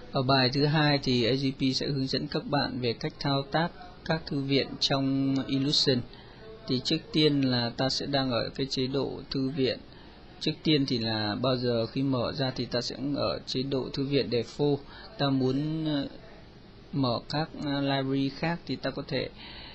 Ở bài thứ hai thì AGP sẽ hướng dẫn các bạn về cách thao tác các thư viện trong Illusion. Thì trước tiên là ta sẽ đang ở cái chế độ thư viện. Trước tiên thì là bao giờ khi mở ra thì ta sẽ ở chế độ thư viện default. Ta muốn mở các library khác thì ta có thể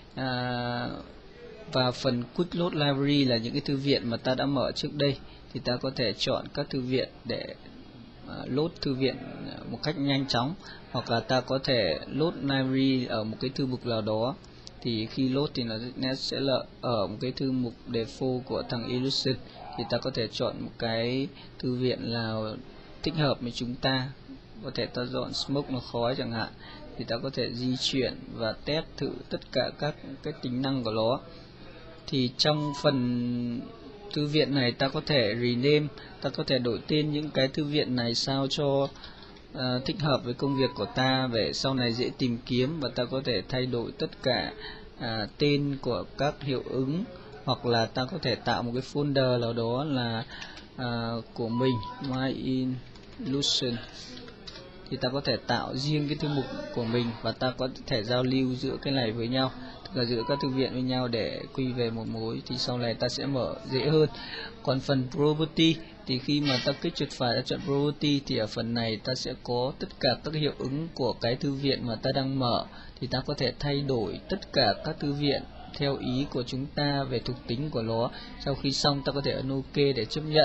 vào phần Quick Load Library là những cái thư viện mà ta đã mở trước đây, thì ta có thể chọn các thư viện để load thư viện một cách nhanh chóng, hoặc là ta có thể load library ở một cái thư mục nào đó. Thì khi load thì nó sẽ là ở một cái thư mục default của thằng Illusion, thì ta có thể chọn một cái thư viện nào thích hợp với chúng ta. Có thể ta dọn smoke nó khói chẳng hạn, thì ta có thể di chuyển và test thử tất cả các cái tính năng của nó. Thì trong phần thư viện này ta có thể rename, ta có thể đổi tên những cái thư viện này sao cho thích hợp với công việc của ta, về sau này dễ tìm kiếm, và ta có thể thay đổi tất cả tên của các hiệu ứng, hoặc là ta có thể tạo một cái folder nào đó là của mình, My Illusion, thì ta có thể tạo riêng cái thư mục của mình, và ta có thể giao lưu giữa cái này với nhau, tức là giữa các thư viện với nhau để quy về một mối, thì sau này ta sẽ mở dễ hơn. Còn phần property thì khi mà ta kích chuột phải ta chọn property, thì ở phần này ta sẽ có tất cả các hiệu ứng của cái thư viện mà ta đang mở, thì ta có thể thay đổi tất cả các thư viện theo ý của chúng ta về thuộc tính của nó. Sau khi xong ta có thể ấn OK để chấp nhận.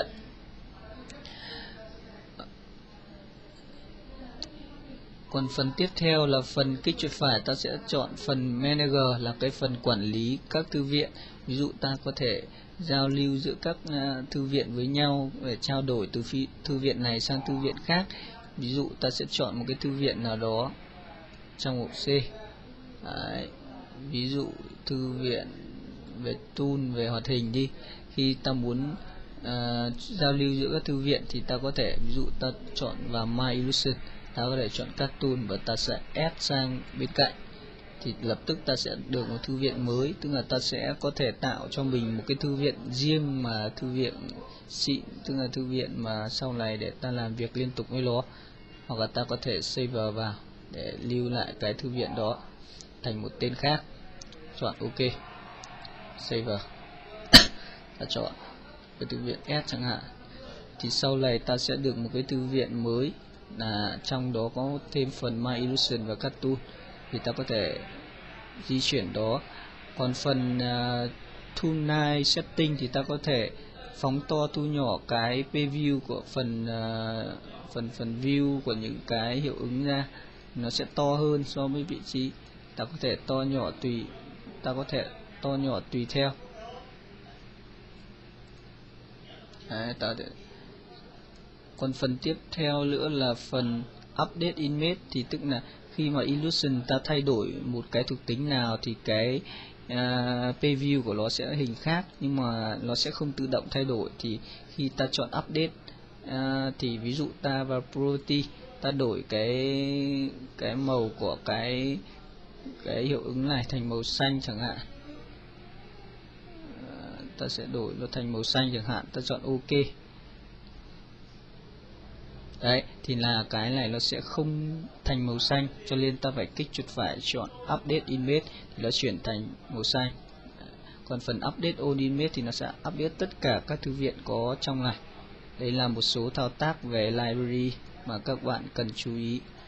Còn phần tiếp theo là phần kích chuột phải, ta sẽ chọn phần Manager là cái phần quản lý các thư viện. Ví dụ ta có thể giao lưu giữa các thư viện với nhau để trao đổi từ thư viện này sang thư viện khác. Ví dụ ta sẽ chọn một cái thư viện nào đó trong mục C. Đấy. Ví dụ thư viện về tool, về hoạt hình đi. Khi ta muốn giao lưu giữa các thư viện thì ta có thể, ví dụ ta chọn vào My Illusion, ta có thể chọn các tool và ta sẽ add sang bên cạnh, thì lập tức ta sẽ được một thư viện mới. Tức là ta sẽ có thể tạo cho mình một cái thư viện riêng, mà thư viện xịn, tức là thư viện mà sau này để ta làm việc liên tục với nó. Hoặc là ta có thể save vào để lưu lại cái thư viện đó thành một tên khác. Chọn OK, save. Ta chọn cái thư viện S chẳng hạn, thì sau này ta sẽ được một cái thư viện mới, là trong đó có thêm phần My Illusion và các tool, thì ta có thể di chuyển đó. Còn phần tool setting thì ta có thể phóng to thu nhỏ cái preview của phần view của những cái hiệu ứng ra, nó sẽ to hơn so với vị trí. Ta có thể to nhỏ tùy theo. Đấy, còn phần tiếp theo nữa là phần update image, thì tức là khi mà Illusion ta thay đổi một cái thuộc tính nào thì cái preview của nó sẽ hình khác, nhưng mà nó sẽ không tự động thay đổi. Thì khi ta chọn update thì ví dụ ta vào property, ta đổi cái màu của cái hiệu ứng này thành màu xanh chẳng hạn, ta sẽ đổi nó thành màu xanh chẳng hạn, ta chọn OK. Đấy, thì là cái này nó sẽ không thành màu xanh, cho nên ta phải kích chuột phải chọn update image thì nó chuyển thành màu xanh. Còn phần update all image thì nó sẽ update tất cả các thư viện có trong này. Đây là một số thao tác về library mà các bạn cần chú ý.